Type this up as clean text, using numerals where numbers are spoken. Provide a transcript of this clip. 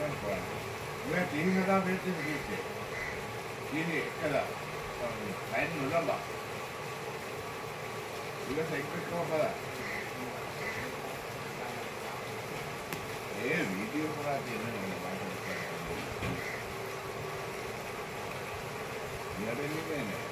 왜 대인하다 그랬더니 그랬지. 얘네 그다 많이 놀라봐. 이거 이거 봐라. Video बनाते हैं ना